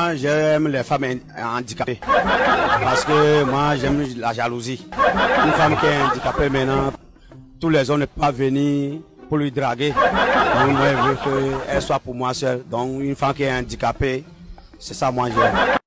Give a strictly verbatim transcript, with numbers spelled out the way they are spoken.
Moi, j'aime les femmes handicapées. Parce que moi, j'aime la jalousie. Une femme qui est handicapée maintenant, tous les hommes ne peuvent pas venir pour lui draguer. Donc, moi, je veux qu'elle soit pour moi seule. Donc, une femme qui est handicapée, c'est ça moi j'aime.